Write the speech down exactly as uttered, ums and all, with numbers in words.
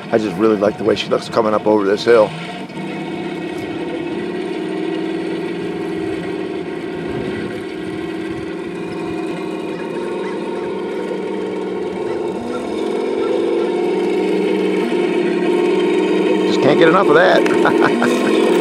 I just really like the way she looks coming up over this hill. Just can't get enough of that.